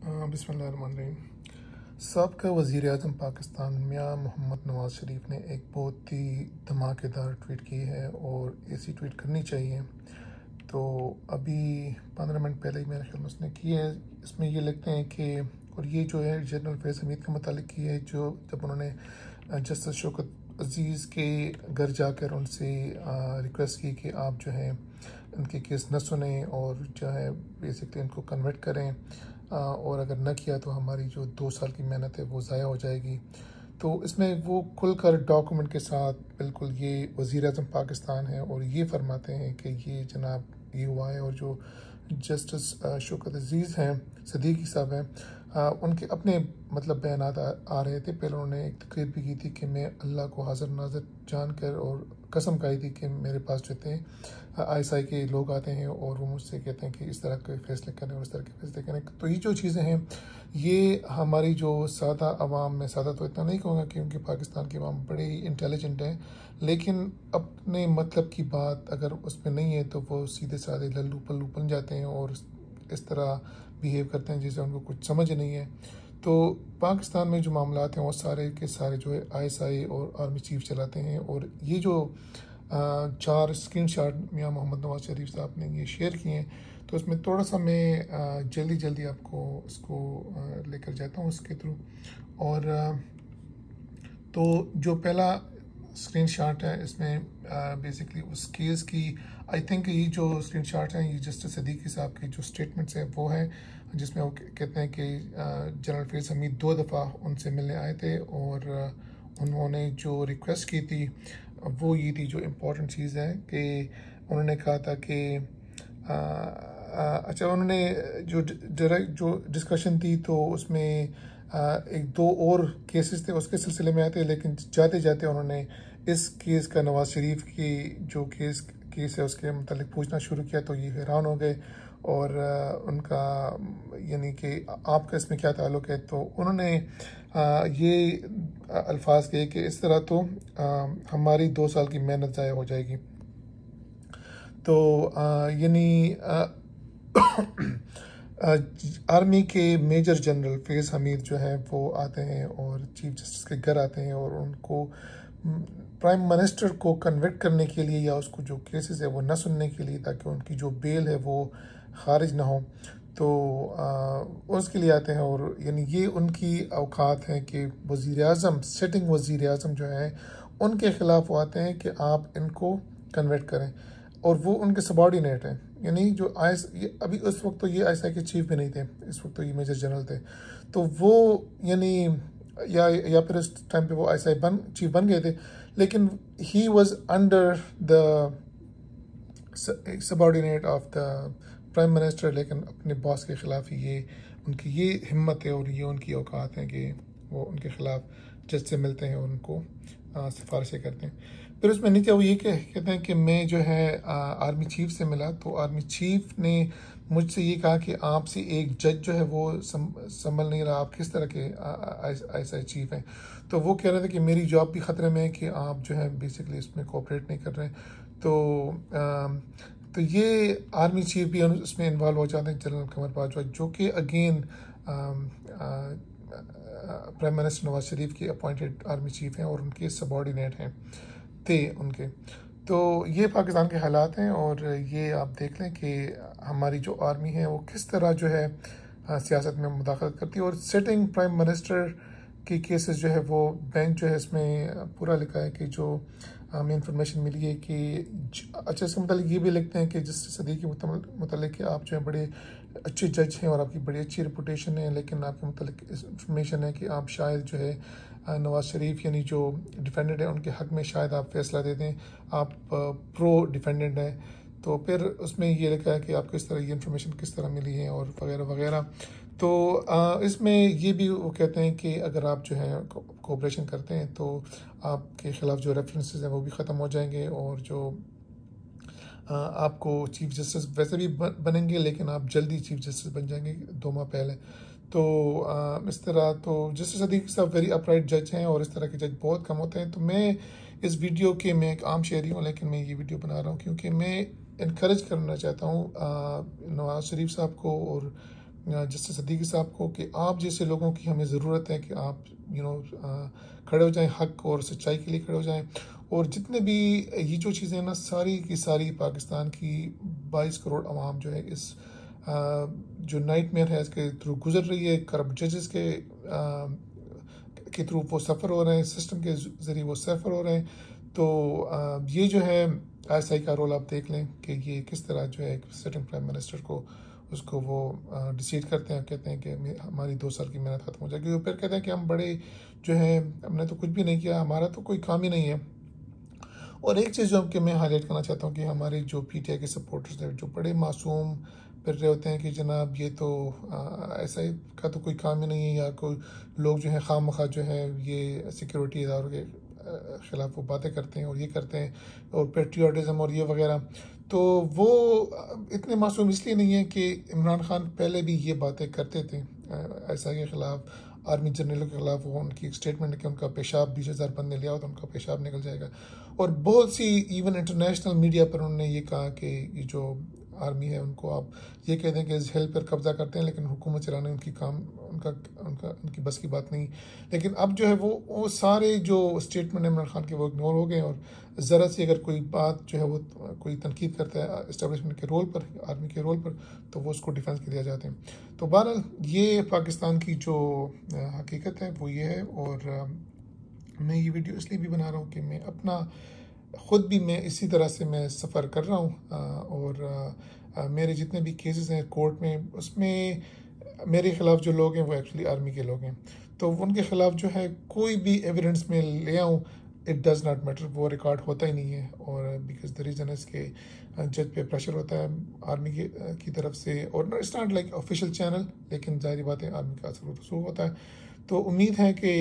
बिस्मिल्लाहिर्रहमानिर्रहीम। साबका वज़ीर आज़म पाकिस्तान मियां मोहम्मद नवाज़ शरीफ ने एक बहुत ही धमाकेदार ट्वीट की है और ऐसी ट्वीट करनी चाहिए। तो अभी 15 मिनट पहले ही मेरे ख्याल में उसने की है। इसमें ये लिखते हैं कि और ये जो है जनरल फैज़ हमीद के मुतालिक की है, जो जब उन्होंने जस्टिस शौकत अजीज़ के घर जाकर उनसे रिक्वेस्ट की कि आप जो है उनके केस न सुने और जो है बेसिकली इनको कन्वर्ट करें, और अगर न किया तो हमारी जो 2 साल की मेहनत है वो ज़ाया हो जाएगी। तो इसमें वो खुलकर डॉक्यूमेंट के साथ बिल्कुल ये वज़ीर आज़म पाकिस्तान है और ये फरमाते हैं कि ये जनाब ये हुआ है। और जो जस्टिस शौकत अजीज़ हैं, सदीकी साहब हैं, उनके अपने मतलब बयानात आ रहे थे। पहले उन्होंने एक तकरीर भी की थी कि मैं अल्लाह को हाज़िर नाज़िर जानकर और कसम खाई थी कि मेरे पास जो थे ISI के लोग आते हैं और वो मुझसे कहते हैं कि इस तरह के फ़ैसले करें और इस तरह के फ़ैसले करें। तो ये जो चीज़ें हैं ये हमारी जो सादा आवाम में, सादा तो इतना नहीं कहूँगा क्योंकि पाकिस्तान की आवाम बड़ी ही इंटेलिजेंट है, लेकिन अपने मतलब की बात अगर उसमें नहीं है तो वो सीधे साधे लल्लू पल्लू बन जाते हैं और इस तरह बिहेव करते हैं जैसे उनको कुछ समझ नहीं है। तो पाकिस्तान में जो मामलात हैं वो सारे के सारे जो है ISI और आर्मी चीफ चलाते हैं। और ये जो 4 स्क्रीनशॉट मियां मोहम्मद नवाज शरीफ साहब ने ये शेयर किए हैं, तो इसमें थोड़ा सा मैं जल्दी जल्दी आपको इसको लेकर जाता हूँ इसके थ्रू। और तो जो पहला स्क्रीनशॉट है इसमें बेसिकली उस केस की, आई थिंक ये जो स्क्रीनशॉट हैं ये जस्टिस सदीकी साहब की जो स्टेटमेंट्स हैं वो हैं, जिसमें वो कहते हैं कि जनरल फैज़ हमीद 2 दफ़ा उनसे मिलने आए थे और उन्होंने जो रिक्वेस्ट की थी वो ये थी। जो इम्पोर्टेंट चीज़ है कि उन्होंने कहा था कि अच्छा, उन्होंने जो डायरेक्ट जो डिस्कशन थी तो उसमें एक दो और केसेस थे उसके सिलसिले में आए थे, लेकिन जाते जाते उन्होंने इस केस का नवाज शरीफ की जो केस है उसके मतलब पूछना शुरू किया। तो ये हैरान हो गए और उनका यानी कि आपका इसमें क्या ताल्लुक़ है। तो उन्होंने ये अल्फाज कहे कि इस तरह तो हमारी 2 साल की मेहनत ज़ाया हो जाएगी। तो यानी आर्मी के मेजर जनरल फैज़ हमीद जो हैं वो आते हैं और चीफ जस्टिस के घर आते हैं और उनको प्राइम मिनिस्टर को कन्विक्ट करने के लिए या उसको जो केसेस है वो न सुनने के लिए, ताकि उनकी जो बेल है वो खारिज ना हो, तो उसके लिए आते हैं। और यानी ये उनकी औकात हैं कि वज़ीर आज़म, सिटिंग वज़ीर आज़म जो है उनके ख़िलाफ़ वो आते हैं कि आप इनको कन्वर्ट करें, और वो उनके सबॉर्डिनेट हैं। यानी जो अभी उस वक्त तो ये ISI के चीफ भी नहीं थे, इस वक्त तो ये मेजर जनरल थे। तो वो यानी या फिर इस टाइम पे वो ISI चीफ बन गए थे, लेकिन he was under the subordinate of the prime minister, लेकिन अपने बॉस के ख़िलाफ़ ही ये उनकी ये हिम्मत है और ये उनकी औकात है कि वो उनके ख़िलाफ़ जज से मिलते हैं और उनको सिफारिशें करते हैं। फिर उसमें नीचे वो ये कहते हैं कि मैं जो है आर्मी चीफ से मिला, तो आर्मी चीफ ने मुझसे ये कहा कि आपसे एक जज जो है वो संभल नहीं रहा, आप किस तरह के ISI चीफ हैं। तो वो कह रहे थे कि मेरी जॉब भी ख़तरे में है कि आप जो है बेसिकली इसमें कोऑपरेट नहीं कर रहे हैं। तो ये आर्मी चीफ भी उसमें इन्वॉल्व हो जाते हैं, जनरल कमर बाजवा, जो कि again prime minister Nawaz Sharif के अपॉइंटेड आर्मी चीफ हैं और उनके सबॉर्डिनेट हैं थे उनके। तो ये पाकिस्तान के हालात हैं और ये आप देख लें कि हमारी जो आर्मी है वो किस तरह जो है सियासत में मुदाखलत करती है। और सिटिंग प्राइम मिनिस्टर की केसेस जो है वो बेंच जो है इसमें पूरा लिखा है कि जो हमें इंफॉर्मेशन मिली है कि अच्छा, इसके मतलब ये भी लिखते हैं कि जस्टिस सदीकी मतलब कि आप जो है बड़े अच्छे जज हैं और आपकी बड़ी अच्छी रिपुटेशन है, लेकिन आपके मतलब इंफॉर्मेशन है कि आप शायद जो है नवाज शरीफ यानी जो डिफेंडेंट है उनके हक़ में शायद आप फैसला दे दें, आप प्रो डिफेंडेंट हैं। तो फिर उसमें ये लिखा है कि आपको इस तरह ये इन्फॉर्मेशन किस तरह मिली है और वगैरह वगैरह। तो इसमें ये भी वो कहते हैं कि अगर आप जो है कोऑपरेशन करते हैं तो आपके ख़िलाफ़ जो रेफरेंसेस हैं वो भी ख़त्म हो जाएंगे और जो आपको चीफ जस्टिस वैसे भी बनेंगे, लेकिन आप जल्दी चीफ जस्टिस बन जाएंगे 2 माह पहले। तो इस तरह तो जस्टिस सदीक साहब वेरी अपराइट जज हैं और इस तरह के जज बहुत कम होते हैं। तो मैं इस वीडियो के मैं एक आम शहरी हूँ, लेकिन मैं ये वीडियो बना रहा हूँ क्योंकि मैं इनकरेज करना चाहता हूँ नवाज शरीफ साहब को और जस्टिस सदीकी साहब को कि आप जैसे लोगों की हमें ज़रूरत है कि आप खड़े हो जाएं, हक और सच्चाई के लिए खड़े हो जाएं। और जितने भी ये जो चीज़ें हैं ना, सारी की सारी पाकिस्तान की 22 करोड़ आवाम जो है इस जो नाइटमेयर है इसके थ्रू गुजर रही है। करप्ट जजेस के थ्रू वो सफ़र हो रहे हैं, सिस्टम के ज़रिए वो सफ़र हो रहे हैं। तो ये जो है ISI का रोल आप देख लें कि ये किस तरह जो है एक सिटिंग प्राइम मिनिस्टर को उसको वो डिसीड करते हैं, कहते हैं कि हमारी 2 साल की मेहनत खत्म हो जाएगी। और फिर कहते हैं कि हम बड़े जो है हमने तो कुछ भी नहीं किया, हमारा तो कोई काम ही नहीं है। और एक चीज़ जो कि मैं हाईलाइट करना चाहता हूँ कि हमारे जो PTI के सपोर्टर्स हैं जो बड़े मासूम फिर रहे होते हैं कि जनाब ये तो ISI का तो कोई काम ही नहीं है, या कोई लोग जो है खामखा जो है ये सिक्योरिटी इदारों के ख़िलाफ़ वो बातें करते हैं और ये करते हैं और पेट्रियाटिज़म और ये वगैरह। तो वो इतने मासूम इसलिए नहीं है कि इमरान खान पहले भी ये बातें करते थे ISI के ख़िलाफ़, आर्मी जनरलों के ख़िलाफ़। वो उनकी एक स्टेटमेंट है कि उनका पेशाब 20,000 बंदे लिया हो तो उनका पेशाब निकल जाएगा। और बहुत सी इवन इंटरनेशनल मीडिया पर उन्होंने ये कहा कि ये जो आर्मी है उनको आप ये कह दें कि इस हिल पर कब्जा करते हैं, लेकिन हुकूमत चलाने उनकी काम उनका उनका उनकी बस की बात नहीं। लेकिन अब जो है वो सारे जो स्टेटमेंट इमरान खान के वो इग्नोर हो गए। और ज़रा सी अगर कोई बात जो है वो कोई तनकीद करता है इस्टेब्लिशमेंट के रोल पर, आर्मी के रोल पर, तो वो उसको डिफेंस के दिया जाते हैं। तो बहरहाल ये पाकिस्तान की जो हकीकत है वो ये है। और मैं ये वीडियो इसलिए भी बना रहा हूँ कि मैं अपना ख़ुद भी मैं इसी तरह से मैं सफ़र कर रहा हूँ। और मेरे जितने भी केसेस हैं कोर्ट में, उसमें मेरे ख़िलाफ़ जो लोग हैं वो एक्चुअली आर्मी के लोग हैं। तो उनके ख़िलाफ़ जो है कोई भी एविडेंस में ले आऊँ, इट डज़ नॉट मैटर, वो रिकॉर्ड होता ही नहीं है। और बिकॉज द रीज़न है इसके जज पे प्रेशर होता है आर्मी की तरफ से। और it's not like official channel, लेकिन जाहिर बात है आर्मी का असर रसूख होता है। तो उम्मीद है कि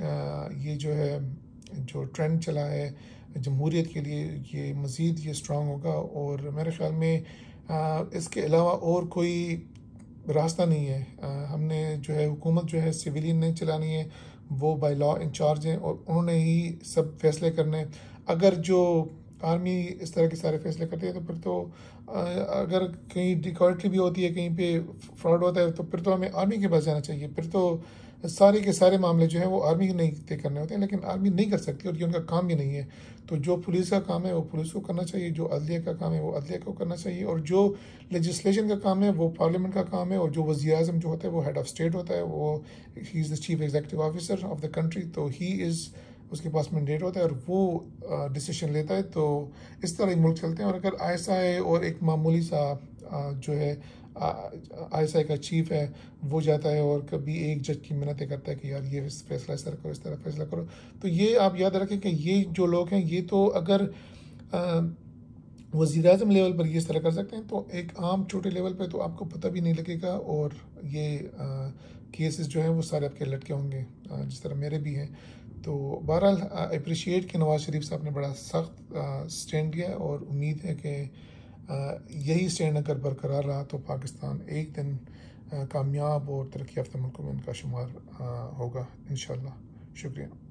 ये जो है जो ट्रेंड चला है जमहूरियत के लिए ये मज़ीद ये स्ट्रॉन्ग होगा। और मेरे ख़्याल में इसके अलावा और कोई रास्ता नहीं है। हमने जो है हुकूमत जो है सिविलियन नहीं चलानी है, वो बाय लॉ इंचार्ज हैं और उन्होंने ही सब फैसले करने। अगर जो आर्मी इस तरह के सारे फैसले करती है तो फिर तो अगर कहीं डिकॉर्टरी भी होती है, कहीं पे फ्रॉड होता है, तो फिर तो हमें आर्मी के पास जाना चाहिए। फिर तो सारे के सारे मामले जो हैं वो आर्मी के नहीं तय करने होते हैं, लेकिन आर्मी नहीं कर सकती और ये उनका काम भी नहीं है। तो जो पुलिस का काम है वो पुलिस को करना चाहिए, जो अदलिया का काम है वो अदलिया को करना चाहिए, और जो लेजिस्लेशन का काम है वो पार्लियामेंट का काम है। और जो वज़ीर आज़म जो होता है वो हेड ऑफ स्टेट होता है, वो he is the chief executive officer of the country. तो ही इज़ उसके पास मैंडेट होता है और वो डिसीजन लेता है। तो इस तरह ही मुल्क चलते हैं। और अगर ISI और एक मामूली सा जो है ISI का चीफ है वो जाता है और कभी एक जज की मिन्नतें करता है कि यार ये फैसला इस तरह करो, इस तरह फैसला करो, तो ये आप याद रखें कि ये जो लोग हैं ये तो अगर वज़ीर आज़म लेवल पर ये इस तरह कर सकते हैं, तो एक आम छोटे लेवल पे तो आपको पता भी नहीं लगेगा। और ये केसेस जो हैं वो सारे आपके लटके होंगे, जिस तरह मेरे भी हैं। तो बहरहाल अप्रिशिएट कि नवाज़ शरीफ साहब ने बड़ा सख्त स्टैंड लिया, और उम्मीद है कि यही स्टैंड अगर बरकरार रहा तो पाकिस्तान एक दिन कामयाब और तरक्की याफ्ता मुल्कों में इनका शुमार होगा इंशाअल्लाह। शुक्रिया।